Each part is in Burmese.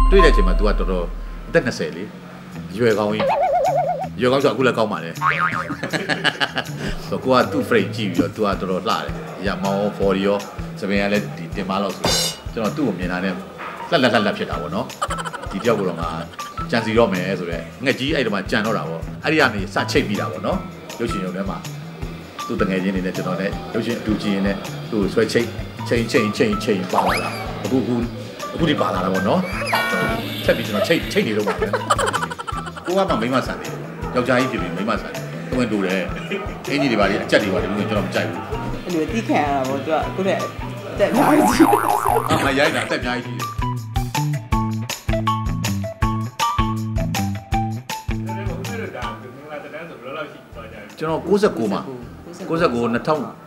တွေ့တဲ့အချိန်မှာ तू ကတော်တော်အသက်20လေရွယ်ကောင်းကြီးရွယ်ကောင်းဆိုအခုလည်းကောင်းပါလေဆိုကိုကသူ့ frame ကြည့်ပြီးတော့ तू ကတော်တော်လှတယ်ရမောင်း 40 ရောစပင်ကလည်းဒီတင်ပါလို့ဆိုကျွန်တော်သူ့ကိုမြင်တာနဲ့လက်ဖြစ်တာပေါ့နော်ဒီတယောက်ကတော့ငါကြံစီတော့မယ်ဆိုတော့ငှက်ကြီးအဲ့ဒီမှာကြံတော့တာပေါ့အဲ့ဒီကနေစချိတ်ပြီးတာပေါ့နော်ရုပ်ရှင်ရုံထဲမှာသူ့တငယ်ချင်းတွေနဲ့ကျွန်တော်နဲ့ရုပ်ရှင်အတူကြည့်ရင်လည်းသူ့ဆွဲချိန်ပါလာတာအခုဒီပါလာတာပေါ့နော်ဆက်ပြီးကျွန်တော်ချိတ်နေတော့ပါပဲကိုကမှမိမဆန်တယ်ယောက်ျားကြီးဖြစ်ပြီးမိမဆန်တယ်တွင်တူတယ်အင်းကြီးတွေပါလေအကြက်တွေပါလေကျွန်တော်မကြိုက်ဘူးအဲ့လိုတီးခံရတာပေါ့သူကအခုလည်းတက်များကြီးမရိုက်တာတက်များကြီးကျွန်တော်69မှာ99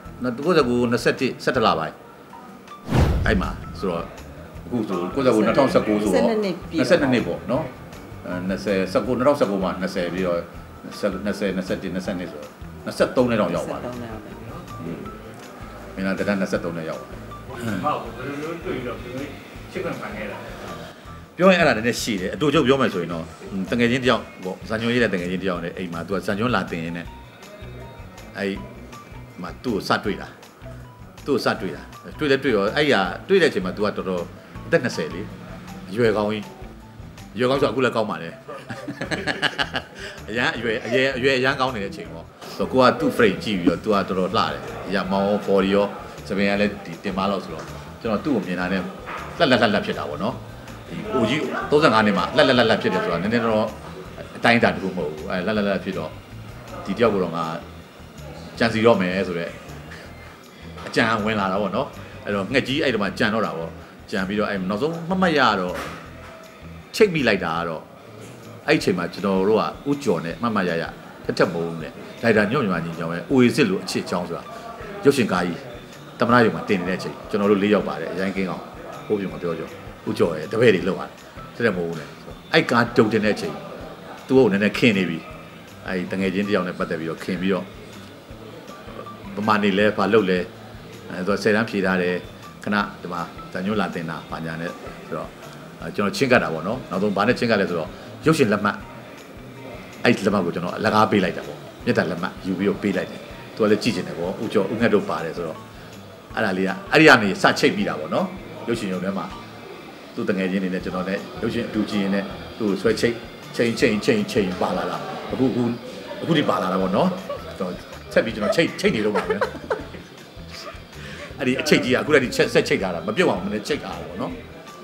17လပိုင်းအဲ့မှာဆိုတော့အခုဆို99 2019ဆိုတော့22နှစ်ပေါ့နော်2019မှာ20ပြီးတော့20 21 22ဆိုတော့23နှစ်တော့ရောက်ပါတယ်မင်းလားတန်း23နှစ်ရောက်ပါတယ်ဟုတ်ဘယ်လိုတွေ့ပြီးတော့ချစ်ခွင့်ခံခဲ့တာပြောရင်အဲ့ဒါလည်းရှိတယ်အတူချုပ်ပြောမယ်ဆိုရင်တော့တငယ်ချင်းတယောက်ပေါ့ဇာညွှန်းရေးတဲ့တငယ်ချင်းတယောက်နဲ့အိမ်မှာသူကဇာညွှန်းလာတင်ရင်းနဲ့အဲ့မှာသူ့ကိုစတွေ့တာတွေ့ရောအဲ့ရတွေ့တဲ့အချိန်မှာ तू ကတော်တော်အသက်20လေရွယ်ကောင်းဆိုအခုလည်းကောင်းပါလေအရွယ်အရန်ကောင်းနေတဲ့အချိန်ပေါ့ဆိုတော့ကိုကသူ့ frame ကြည့်ပြီးတော့ तू ကတော်တော်လှတယ်ရမောင်း 40 ရောစပင်ကလည်းဒီတင်ပါလို့ဆိုတော့ကျွန်တော်သူ့ကိုမြင်တာနဲ့လက်ဖြစ်တာပေါ့နော်ဒီအိုကြီး35နှစ်မှာလက်ဖြစ်တယ်ဆိုတာနည်းနည်းတော့အတိုင်းအတာတခုမဟုတ်ဘူးအဲလက်ဖြစ်တော့ဒီတယောက်ကတော့ငါကြံစီတော့မယ်ဆိုတော့အကြံဝင်လာတာပေါ့နော်အဲ့တော့ငှက်ကြီးအဲ့ဒီမှာကြံတော့တာပေါ့ကြံပြီးတော့အဲ့နောက်ဆုံးမှတ်ရတော့ချိတ်မိလိုက်တာကတော့အဲ့ဒီအချိန်မှာကျွန်တော်တို့ကဥကျော်နဲ့မှတ်ရထက်မုံနဲ့ဒိုက်တာညွန့်ညွန့်ညီကြောင်းပဲအိုအေစစ်လို့အချစ်ချောင်းဆိုတာရုပ်ရှင်ကားကြီးတမနာရုံမှာတင်နေတဲ့အချိန်ကျွန်တော်တို့၄ယောက်ပါတယ်အရင်ကင်းအောင်ဟိုးပြုံမပြောကြဥကျော်ရဲ့တပည့်တွေလောက်ရတယ်ထက်မုံနဲ့အဲ့ကားတုံတင်တဲ့အချိန်သူ့ကိုနည်းနည်းခင်းနေပြီအဲ့တငယ်ချင်းတယောက်နဲ့ပတ်သက်ပြီးတော့ခင်းပြီးတော့ဗမာနေလဲဘာလုပ်လဲအဲဆို10တန်းဖြေထားတယ်ခဏဒီမှာဇာညွှန်းလာတင်တာဘာညာနဲ့ဆိုတော့ကျွန်တော်ချင်းကတ်တာပေါ့နော်နောက်ဆုံးဘာနဲ့ချင်းကတ်လဲဆိုတော့ရုပ်ရှင်လက်မှတ်အဲ့လက်မှတ်ကိုကျွန်တော်အလကားပေးလိုက်တာပေါ့မြတ်တာလက်မှတ်ယူပြီးတော့ပေးလိုက်တယ်သူကလည်းကြည့်ကျင်တယ်ပေါ့ဥကျော်ဥငှက်တို့ပါတယ်ဆိုတော့အဲ့ဒါလေးကအဲ့ဒီကနေစချိတ်ပြီးတာပေါ့နော်ရုပ်ရှင်ရုံထဲမှာသူ့တငယ်ချင်းတွေနဲ့ကျွန်တော်နဲ့ရုပ်ရှင်အတူကြည့်ရင်လည်းသူ့ဆွဲချိန်ပါလာတာအခုဒီပါလာတာပေါ့နော်ဆက်ပြီးကျွန်တော်ချိတ်နေတော့ပါပဲအဲ့ဒီအချိတ်ကြီးကအခုလည်းဆက်ချိတ်ထားတာမပြုတ်အောင်လည်းချိတ်ထားတာပေါ့နော်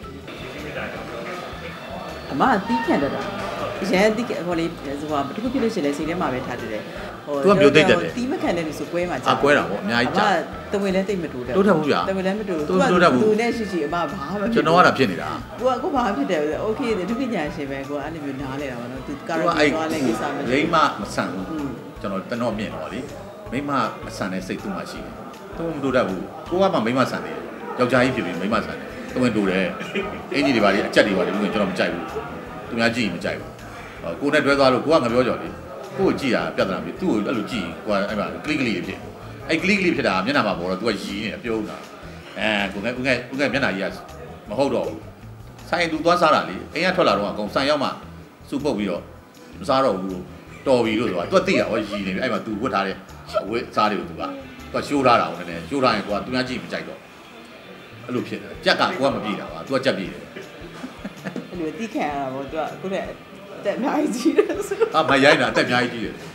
အမတီးခံတတ်တာရဲတီးဟိုလေဆိုတခုဖြစ်လို့ရှိရင်လည်းစိတ်ထဲမှာပဲထားတယ်သူကမျိုးသိတယ်တီးမခံတဲ့လူဆိုကွဲမှာကြာကွဲတာပေါ့အများကြီးကြာတဝင်းလည်းတိတ်မတူတယ်တိုးထက်ဘူးဗျာတဝင်းလည်းမတူသူနဲ့ရှိအမဘာမှမဖြစ်ကျွန်တော်ကတာဖြစ်နေတာကိုဘာမှဖြစ်တယ်โอเคဒုက္ခညာရှင်ပဲကိုအဲ့လိုမျိုးနားလဲတာပေါ့နော်သူကာရိုက်သွားလဲကိစ္စမလိမ့်မဆန်ဘူးကျွန်တော်မြင်တော့လေမိမမဆန်တဲ့စိတ်သူ့မှာရှိတယ်သူမတူတတ်ဘူးကိုကမှမိမဆန်တယ်ယောက်ျားကြီးဖြစ်ပြီးမိမဆန်တယ်တွင်တူတယ်အင်းကြီးတွေပါလေအကြက်တွေပါလေကျွန်တော်မကြိုက်ဘူးသူများကြည့်ရင်မကြိုက်ဘူးကိုနဲ့တွဲသွားလို့ကိုကငါပြောကြော်လေကိုကိုကြည့်တာပြဿနာပြီသူ့ကိုအဲ့လိုကြည့်ကိုကအဲ့မှာကလစ်ဖြစ်အဲ့ကလစ်ဖြစ်တာမျက်နှာမှာပေါ်တော့သူကရည်နေပြုံးတာကိုငယ်မျက်နှာကြီးကမဟုတ်တော့ဘူးဆိုင်သူသွားစားတာလေအိမ်ကထွက်လာတော့အကုန်ဆိုင်ရောက်မှစုပုတ်ပြီးတော့မစားတော့ဘူးတော်ပြီလို့ဆိုတာသူကသိရဟောရည်နေပြီအဲ့မှာသူဝတ်ထားတဲ့ဝတ်စားတွေကိုသူကရှိုးထားတာကိုနည်းနည်းရှိုးထားရင်ကိုကသူများကြည့်မကြိုက်တော့အဲ့လိုဖြစ်တယ်ကြက်ကကိုကမပြေတာပါသူကကြက်ပြေတယ်အဲ့လိုတီးခံရတာပေါ့သူကအခုလည်းတက်အများကြီးတယ်ဆိုမရိုက်တာတက်အများကြီးတယ်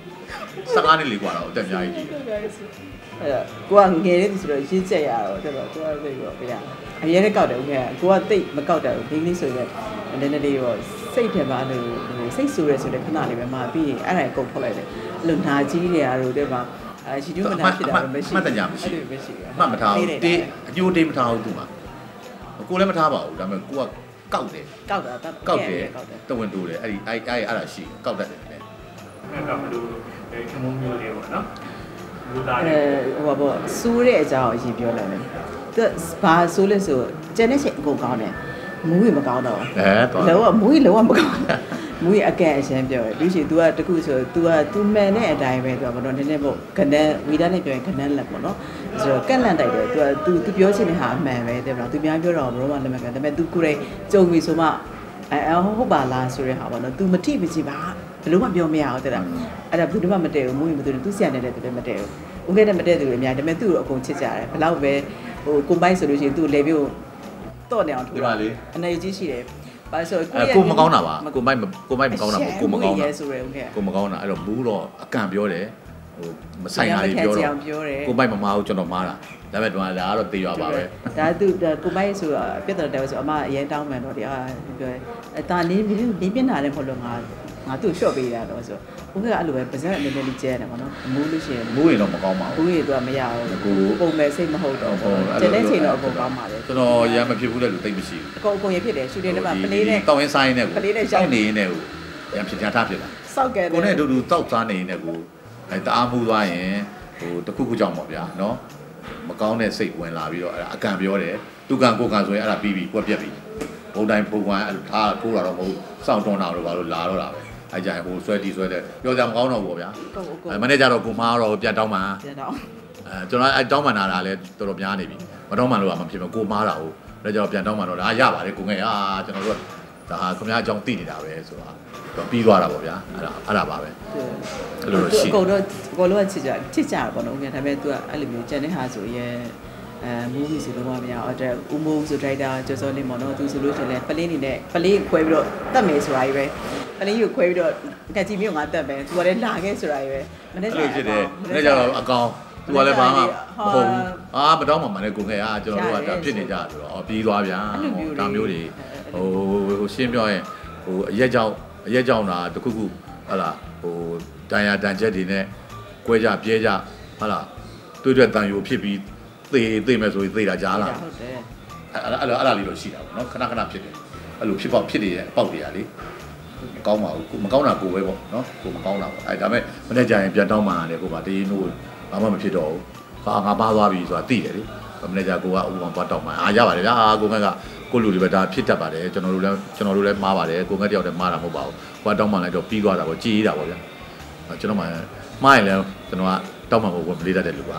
15နှစ်လေးกว่าတော့တက်အများကြီးတယ်အဲ့ကိုကငယ်နေပြီဆိုတော့ရင်းချက်ရတော့တော်တော်သူကသိတော့ဗျာအရင်ကကောက်တယ်ဦးကကိုကတိတ်မကောက်တယ်ဒီကနေ့ဆိုရင်နည်းနည်းလေးတော့စိတ်ထဲမှာအဲ့လိုစိတ်ဆူရဲဆိုတဲ့ခဏလေးပဲမှာပြီးရင်အဲ့ဒါကိုထုတ်လိုက်တယ်အဲ့လိုနာကြီးတွေအားတို့တဲ့မှာရှိတူးမနာဖြစ်တာမရှိမှတ်တညာမရှိမှတ်မထားဘူးတေးအညိုတေးမထားဘူးသူမှာကိုလည်းမထားပါဘူးဒါပေမဲ့ကိုကကောက်တယ်တဝင်းတိုးတယ်အဲ့ဒါရှိကောက်တတ်တယ်လေအဲ့တော့ဘယ်လိုခမုန်းမျိုးလေးပေါ့နော်လူသားတွေဟိုပေါ့စိုးတဲ့အကြောင်းအရင်ပြောလိုက်မယ်သူဘာစိုးလဲဆိုကျန်တဲ့ချိန်အကုန်ကောင်းတယ်မူးရမကောင်းတော့လောကမူးရလောကမကောင်းမူးရအကဲအရှမ်းပြောတယ်ပြီးရှိ तू ကတခုဆို तू မှန်တဲ့အတိုင်းပဲ तू ကတော့နည်းနည်းပေါ့ကနန်းဝီဒါနဲ့ပြောရင်ကနန်းလက်ပေါ့နော်ဆိုတော့ကန့်လန့်တိုက်တယ် तू ပြောချင်တဲ့ဟာအမှန်ပဲတဲ့ဗျာ तू များပြောတော့ဘရောမှလက်မကန်ဒါပေမဲ့ तू ကိုယ်တိုင်ကြုံပြီဆိုမှဟုတ်ပါလားဆိုတဲ့ဟာပေါ့နော် तू မထိမကြည့်ပါဘယ်လိုမှပြောမရအောင်တဲ့လားအဲ့ဒါဘယ်သူမှမတည့်ဘူးမူးရင်မတည့်ဘူး तू ဆရာနေတဲ့သူလည်းမတည့်ဘူးဦးခဲ့တဲ့မတည့်သူတွေအများဒါပေမဲ့ तू ကိုအကုန်ချစ်ကြတယ်ဘယ်လောက်ပဲဟိုကိုပိုက်ဆိုလို့ရှိရင် तू လေပြို့တော့နေအောင်ထိုးတာအနေကြီးရှိတယ်ဘာဆိုကိုမကောင်းတာပါကိုမိုက်မကောင်းတာကိုမကောင်းတာဆိုရဲဦးခဲ့ကိုမကောင်းတာအဲ့တော့မူးတော့အကန့်ပြောတယ်ဟိုမဆိုင်တာတွေပြောတော့ကိုမိုက်မမားဘူးကျွန်တော်မားတာဒါပေမဲ့တော့ဒါကတော့တေးရွာပါပဲဒါသူကိုမိုက်ဆိုပြတ်တယ်ဆိုအမအရင်တောင်းမှန်တော့ဒီဟာပြောတယ်ဒါလေးမျက်နှာလည်းမဟုတ်လို့ငါသူ့ရှော့ပေးတာတော့ဆိုဦးကအဲ့လိုပဲပါဇက်အနေနဲ့လေးကျဲတယ်ပေါ့နော်မူးလို့ရှိရင်မူးရင်တော့မကောင်းပါဘူးမူးရင်သူကမရဘူးပုံမဲ့စိတ်မဟုတ်တော့ဘူးကျတဲ့ချိန်တော့အကုန်ကောင်းပါလေကျွန်တော်ရမ်းမဖြစ်ဘူးတဲ့လူသိမ့်မရှိဘူးအကုန်ရဖြစ်တယ်ရှူတင်ထဲမှာပလေးနဲ့တောင်းရင်းဆိုင်နဲ့ကိုပလေးနဲ့ရောက်နေနေကိုရမ်းဖြစ်ချထားဖြစ်လာစောက်ကဲကိုနဲ့အတူတူတောက်စားနေနေကိုအဲတအားမှုသွားရင်ဟိုတခုခုကြောင့်ပေါ့ဗျာနော်မကောင်းတဲ့စိတ်ဝင်လာပြီးတော့အဲ့ဒါအကံပြောတယ်သူကံကိုကံဆိုရင်အဲ့ဒါပြီးပြီကွက်ပြက်ပြီဘုံတိုင်းဘုံကွမ်းအဲ့ဒါထိုးတာတော့မဟုတ်စောင့်တွန်းတာတော့ဘာလို့လာတော့တာပဲအဲ့ကြရင်ဟိုဆွဲတီဆွဲတဲ့ပြောကြမကောင်းတော့ဘူးဗျာမနေ့ကျတော့ကိုမားတော့ပြန်တောင်းမှကျွန်တော်အဲ့တောင်းမှန်တာလည်းတော်တော်များနေပြီမတောင်းမှန်လို့ကမဖြစ်ဘူးကိုမားတာဟုတ်ဒါကြောင့်ပြန်တောင်းမှန်တော့ဒါရပါတယ်ကိုငယ်ကျွန်တော်တို့ဒါဟာခင်ဗျားအကြောင်းသိနေတာပဲဆိုတာတော့ပြီးသွားတာပေါ့ဗျာအဲ့ဒါပါပဲအဲ့လိုရှိအကုန်လုံးချစ်ကြပေါ့နော်ဦးငယ်ဒါပေမဲ့ तू ကအဲ့လိုမျိုးကျန်တဲ့ဟာဆိုရင်movie ဆိုတော့မရအောင်အဲ့ဦးမိုးဆို director ကျော်စောလင်းပေါ့နော် तू ဆိုလို့ရှိရင်လည်းပလင်းနေနဲ့ပလင်းခွဲပြီးတော့တတ်မယ်ဆိုတာကြီးပဲပလင်းကိုခွဲပြီးတော့ကကြည့်မျိုးငါတတ်မယ် तू ကလည်းလာခဲ့ဆိုတာကြီးပဲမနေ့ကဖြစ်တယ်မနေ့ကျတော့အကောင် तू ကလည်းဘာမှမဟုတ်ဘူးမတောင်းမှမနဲ့ကိုငယ်ကျွန်တော်တို့ကဒါဖြစ်နေကြဆိုတော့ပြီးသွားဗျာဒါမျိုးတွေဟိုရှင်းပြောရင်ဟိုအရက်ကြောင့်တာတခုခုဟလာဟိုတန်ရတန်ချက်တွေနဲ့ကွဲကြပြဲကြဟလာတွေ့တန်ယူဖြစ်ပြီးသေမယ်ဆိုရင်သေတာကြားလာဟုတ်တယ်အဲ့ဒါလေးတော့ရှိတာပေါ့နော်ခဏဖြစ်တယ်အဲ့လိုဖြစ်နေတဲ့အပေါက်တွေကလေမကောင်းပါဘူးမကောင်းတာကိုပဲပေါ့နော်ကိုမကောင်းတာပေါ့အဲ့ဒါမဲ့မနေ့ကျရင်ပြန်တောင်းမှလည်းကိုပါတရင်တို့ဘာမှမဖြစ်တော့ဘူးငါပါသွားပြီဆိုတာသိတယ်လေမနေ့ကျကိုကဥပမာသွားတောင်းမှရပါတယ်ဗျာကိုငက်ကကိုလူတွေပဲဒါဖြစ်တတ်ပါတယ်ကျွန်တော်တို့လည်းမှားပါတယ်ကိုငက်တယောက်တည်းမှားတာမဟုတ်ပါဘူးကိုကတောင်းမှလည်းတော့ပြီးသွားတာပေါ့ကြည်ရတာပေါ့ဗျာကျွန်တော်မှမှားရင်လည်းကျွန်တော်ကတောင်းမှမဟုတ်ဘူးမလေးတတ်တဲ့လူပါ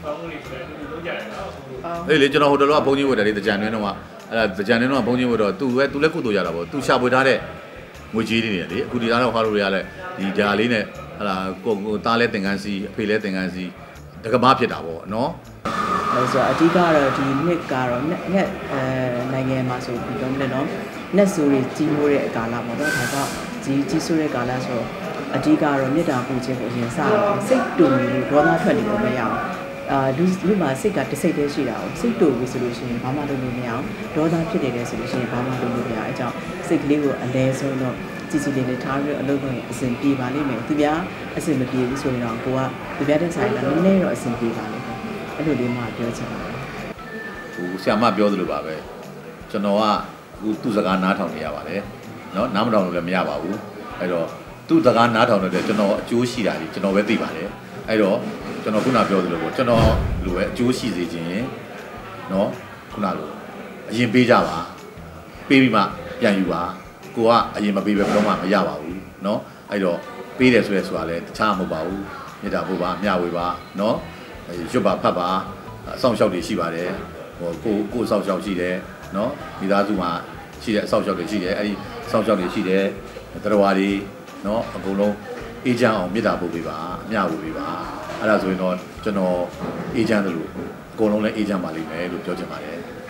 အေးလေကျွန်တော်ဟိုတလောကဘုန်းကြီးဝတ်တယ်လေတကြံတွင်းတော့အဲ့ဒါတကြံတွင်းတော့ဘုန်းကြီးဝတ်တော့သူလည်းကုသိုလ်ရတာပေါ့သူရှာပွေထားတဲ့ငွေကြီးတွေလေအခုဒီသားတော့ဟာလို့ရလဲဒီဓာလေးနဲ့ဟလာကိုသားလဲသင်္ကန်းစီအဖေလဲသင်္ကန်းစီတကမားဖြစ်တာပေါ့နော်အဲ့ဆိုအဓိကတော့ဒီနှစ်ကတော့နိုင်ငံမှာဆိုပြီးတော့လည်းနော်net ဆိုတွေကြီးမိုးတဲ့ကာလပေါ့နော်ဒါကြောင့်ကြီးဆိုတဲ့ကာလဆိုအဓိကတော့မေတ္တာပူခြင်းကိုအရင်စစိတ်တူလို့ဒေါသထွက်နေလို့မရအောင်လူမှာစိတ်ကတစ်စိတ်တည်းရှိတာကိုစိတ်တူပြီဆိုလို့ရှိရင်ဘာမှလုပ်လို့မရအောင်ဒေါသဖြစ်နေတယ်ဆိုလို့ရှိရင်ဘာမှလုပ်လို့မရအဲကြောင့်စိတ်ကလေးကိုအလဲဆုံးတော့ကြည်လေးထားပြီးအလုပ်လုပ်ရင်အဆင်ပြေပါလိမ့်မယ်သူများအဆင်မပြေဘူးဆိုရင်တော့ကိုကသူများတဲ့ဆိုင်ကနည်းနည်းတော့အဆင်ပြေပါလိမ့်မယ်အဲ့လိုလေးမှပြောချင်ပါတယ်ဟိုဆရာမပြောသလိုပါပဲကျွန်တော်ကသူ့စကားနားထောင်နေရပါတယ်เนาะနားမထောင်လို့လည်းမရပါဘူးအဲ့တော့သူ့စကားနားထောင်တဲ့ကျွန်တော်အကျိုးရှိတာကြီးကျွန်တော်ပဲသိပါတယ်အဲ့တော့ကျွန်တော်ခုနပြောသလိုပေါ့ကျွန်တော်လိုပဲအကျိုးရှိစေခြင်းเนาะခုနလိုအရင်ပေးကြပါပေးပြီးမှပြန်ယူပါကိုကအရင်မပေးပဲဘယ်တော့မှမရပါဘူးเนาะအဲ့တော့ပေးတယ်ဆိုတာလည်းတခြားမဟုတ်ပါဘူးမေတ္တာပို့ပါမျှဝေပါเนาะရွတ်ပါဖတ်ပါအဆောင်ရှောက်တွေရှိပါတယ်ဟိုကိုအဆောင်ရှောက်ရှိတယ်เนาะမိသားစုမှာရှိတဲ့အဆောင်ရှောက်တွေရှိတယ်အဲ့ဒီအဆောင်ရှောက်တွေရှိတယ်တရားဝါတွေเนาะအကုန်လုံးအေးချမ်းအောင်မေတ္တာပို့ပေးပါမျှဝေပေးပါအဲ့ဒါဆိုရင်တော့ကျွန်တော်အေးချမ်းတယ်လို့အကုန်လုံးလည်းအေးချမ်းပါလိမ့်မယ်လို့ပြောချင်ပါတယ်